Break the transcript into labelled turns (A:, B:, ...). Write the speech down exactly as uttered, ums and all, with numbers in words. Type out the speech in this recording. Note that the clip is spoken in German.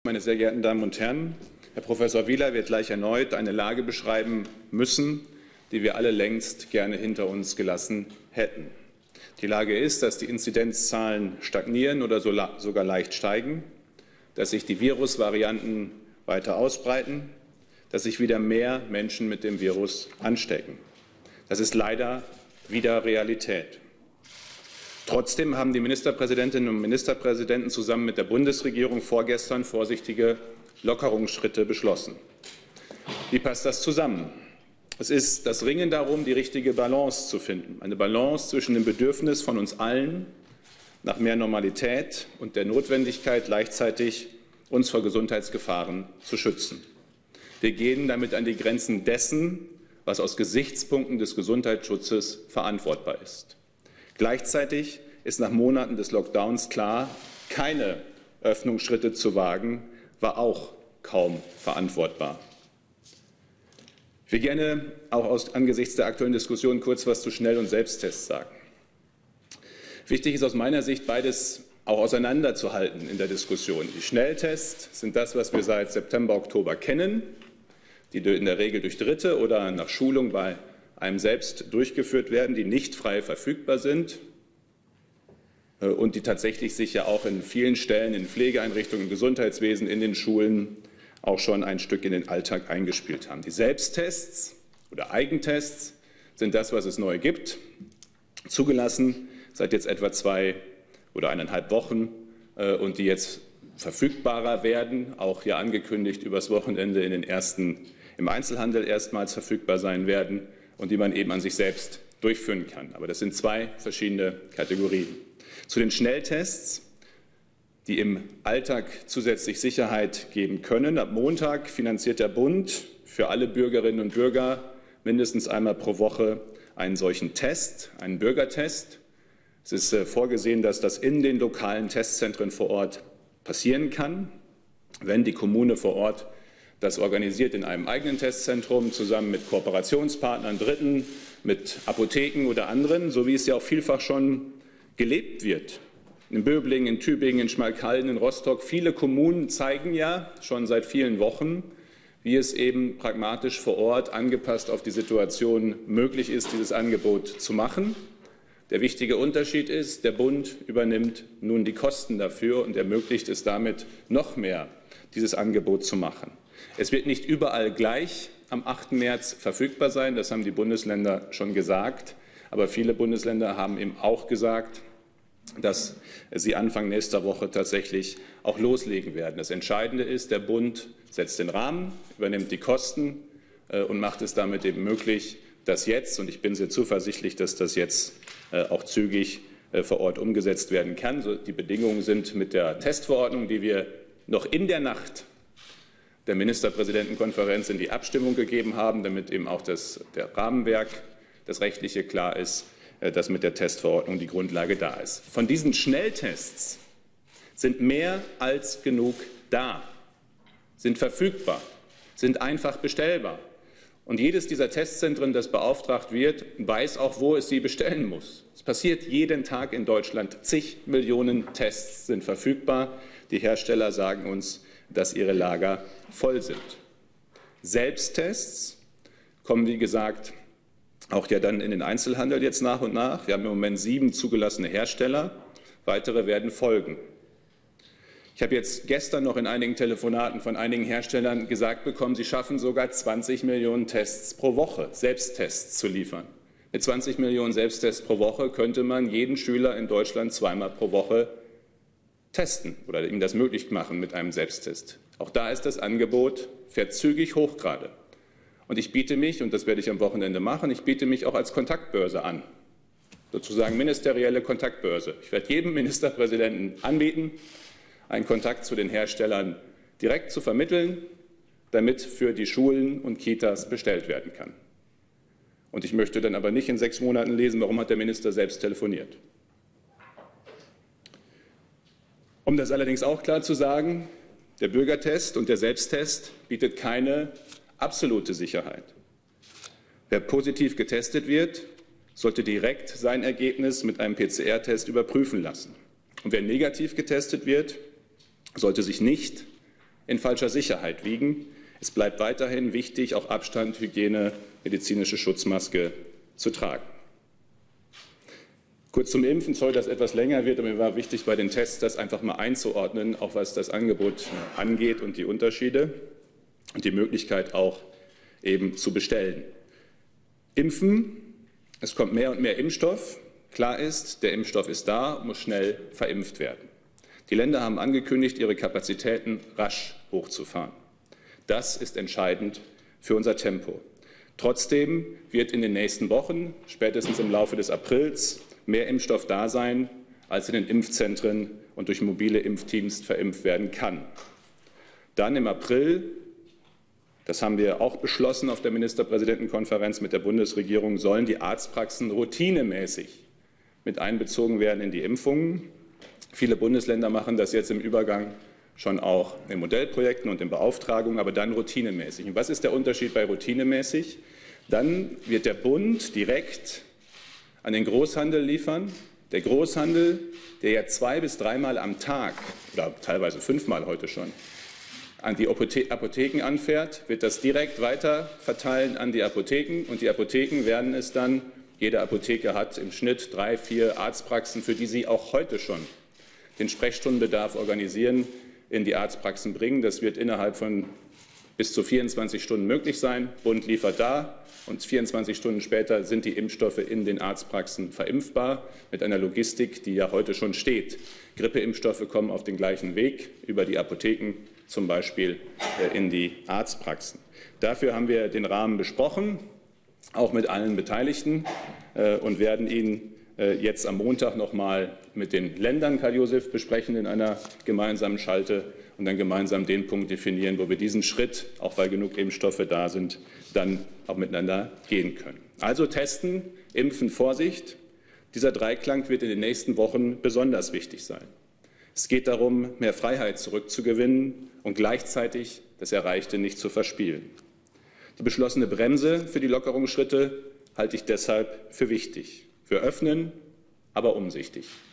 A: meine sehr geehrten Damen und Herren! Herr Professor Wieler wird gleich erneut eine Lage beschreiben müssen, die wir alle längst gerne hinter uns gelassen hätten. Die Lage ist, dass die Inzidenzzahlen stagnieren oder sogar leicht steigen, dass sich die Virusvarianten weiter ausbreiten, dass sich wieder mehr Menschen mit dem Virus anstecken. Das ist leider wieder Realität. Trotzdem haben die Ministerpräsidentinnen und Ministerpräsidenten zusammen mit der Bundesregierung vorgestern vorsichtige Lockerungsschritte beschlossen. Wie passt das zusammen? Es ist das Ringen darum, die richtige Balance zu finden. Eine Balance zwischen dem Bedürfnis von uns allen nach mehr Normalität und der Notwendigkeit, gleichzeitig uns vor Gesundheitsgefahren zu schützen. Wir gehen damit an die Grenzen dessen, was aus Gesichtspunkten des Gesundheitsschutzes verantwortbar ist. Gleichzeitig ist nach Monaten des Lockdowns klar, keine Öffnungsschritte zu wagen, war auch kaum verantwortbar. Ich will gerne auch aus, angesichts der aktuellen Diskussion kurz etwas zu Schnell- und Selbsttests sagen. Wichtig ist aus meiner Sicht, beides auch auseinanderzuhalten in der Diskussion. Die Schnelltests sind das, was wir seit September, Oktober kennen, die in der Regel durch Dritte oder nach Schulung bei einem selbst durchgeführt werden, die nicht frei verfügbar sind und die tatsächlich sich ja auch in vielen Stellen, in Pflegeeinrichtungen, im Gesundheitswesen, in den Schulen auch schon ein Stück in den Alltag eingespielt haben. Die Selbsttests oder Eigentests sind das, was es neu gibt, zugelassen seit jetzt etwa zwei oder eineinhalb Wochen und die jetzt verfügbarer werden, auch hier angekündigt übers Wochenende in den ersten, im Einzelhandel erstmals verfügbar sein werden und die man eben an sich selbst durchführen kann. Aber das sind zwei verschiedene Kategorien. Zu den Schnelltests, die im Alltag zusätzlich Sicherheit geben können. Ab Montag finanziert der Bund für alle Bürgerinnen und Bürger mindestens einmal pro Woche einen solchen Test, einen Bürgertest. Es ist äh, vorgesehen, dass das in den lokalen Testzentren vor Ort passieren kann, wenn die Kommune vor Ort das organisiert in einem eigenen Testzentrum, zusammen mit Kooperationspartnern, Dritten, mit Apotheken oder anderen, so wie es ja auch vielfach schon gelebt wird. In Böblingen, in Tübingen, in Schmalkalden, in Rostock. Viele Kommunen zeigen ja schon seit vielen Wochen, wie es eben pragmatisch vor Ort, angepasst auf die Situation, möglich ist, dieses Angebot zu machen. Der wichtige Unterschied ist, der Bund übernimmt nun die Kosten dafür und ermöglicht es damit noch mehr, dieses Angebot zu machen. Es wird nicht überall gleich am achten März verfügbar sein, das haben die Bundesländer schon gesagt. Aber viele Bundesländer haben eben auch gesagt, dass sie Anfang nächster Woche tatsächlich auch loslegen werden. Das Entscheidende ist, der Bund setzt den Rahmen, übernimmt die Kosten und macht es damit eben möglich, dass jetzt, und ich bin sehr zuversichtlich, dass das jetzt auch zügig vor Ort umgesetzt werden kann. Die Bedingungen sind mit der Testverordnung, die wir noch in der Nacht der Ministerpräsidentenkonferenz in die Abstimmung gegeben haben, damit eben auch das der Rahmenwerk, das rechtliche klar ist, dass mit der Testverordnung die Grundlage da ist. Von diesen Schnelltests sind mehr als genug da, sind verfügbar, sind einfach bestellbar. Und jedes dieser Testzentren, das beauftragt wird, weiß auch, wo es sie bestellen muss. Es passiert jeden Tag in Deutschland. Zig Millionen Tests sind verfügbar. Die Hersteller sagen uns, dass ihre Lager voll sind. Selbsttests kommen, wie gesagt, auch ja dann in den Einzelhandel jetzt nach und nach. Wir haben im Moment sieben zugelassene Hersteller. Weitere werden folgen. Ich habe jetzt gestern noch in einigen Telefonaten von einigen Herstellern gesagt bekommen, sie schaffen sogar zwanzig Millionen Tests pro Woche, Selbsttests zu liefern. Mit zwanzig Millionen Selbsttests pro Woche könnte man jeden Schüler in Deutschland zweimal pro Woche testen oder ihm das möglich machen mit einem Selbsttest. Auch da ist das Angebot verzügig hoch gerade. Und ich biete mich, und das werde ich am Wochenende machen, ich biete mich auch als Kontaktbörse an, sozusagen ministerielle Kontaktbörse. Ich werde jedem Ministerpräsidenten anbieten, einen Kontakt zu den Herstellern direkt zu vermitteln, damit für die Schulen und Kitas bestellt werden kann. Und ich möchte dann aber nicht in sechs Monaten lesen, warum hat der Minister selbst telefoniert. Um das allerdings auch klar zu sagen, der Bürgertest und der Selbsttest bietet keine absolute Sicherheit. Wer positiv getestet wird, sollte direkt sein Ergebnis mit einem P C R-Test überprüfen lassen. Und wer negativ getestet wird, sollte sich nicht in falscher Sicherheit wiegen. Es bleibt weiterhin wichtig, auch Abstand, Hygiene, medizinische Schutzmaske zu tragen. Kurz zum Impfen, sorry, dass etwas länger wird, aber mir war wichtig, bei den Tests das einfach mal einzuordnen, auch was das Angebot angeht und die Unterschiede und die Möglichkeit auch eben zu bestellen. Impfen, es kommt mehr und mehr Impfstoff. Klar ist, der Impfstoff ist da, muss schnell verimpft werden. Die Länder haben angekündigt, ihre Kapazitäten rasch hochzufahren. Das ist entscheidend für unser Tempo. Trotzdem wird in den nächsten Wochen, spätestens im Laufe des Aprils, mehr Impfstoff da sein, als in den Impfzentren und durch mobile Impfteams verimpft werden kann. Dann im April, das haben wir auch beschlossen auf der Ministerpräsidentenkonferenz mit der Bundesregierung, sollen die Arztpraxen routinemäßig mit einbezogen werden in die Impfungen. Viele Bundesländer machen das jetzt im Übergang schon auch in Modellprojekten und in Beauftragungen, aber dann routinemäßig. Und was ist der Unterschied bei routinemäßig? Dann wird der Bund direkt an den Großhandel liefern. Der Großhandel, der ja zwei bis dreimal am Tag oder teilweise fünfmal heute schon an die Apotheken anfährt, wird das direkt weiter verteilen an die Apotheken und die Apotheken werden es dann, jede Apotheke hat im Schnitt drei, vier Arztpraxen, für die sie auch heute schon den Sprechstundenbedarf organisieren, in die Arztpraxen bringen. Das wird innerhalb von bis zu vierundzwanzig Stunden möglich sein. Bund liefert da und vierundzwanzig Stunden später sind die Impfstoffe in den Arztpraxen verimpfbar mit einer Logistik, die ja heute schon steht. Grippeimpfstoffe kommen auf den gleichen Weg über die Apotheken, zum Beispiel in die Arztpraxen. Dafür haben wir den Rahmen besprochen, auch mit allen Beteiligten, und werden ihn jetzt am Montag noch mal mit den Ländern, Karl-Josef, besprechen in einer gemeinsamen Schalte und dann gemeinsam den Punkt definieren, wo wir diesen Schritt, auch weil genug Impfstoffe da sind, dann auch miteinander gehen können. Also testen, impfen, Vorsicht. Dieser Dreiklang wird in den nächsten Wochen besonders wichtig sein. Es geht darum, mehr Freiheit zurückzugewinnen und gleichzeitig das Erreichte nicht zu verspielen. Die beschlossene Bremse für die Lockerungsschritte halte ich deshalb für wichtig. Wir öffnen, aber umsichtig.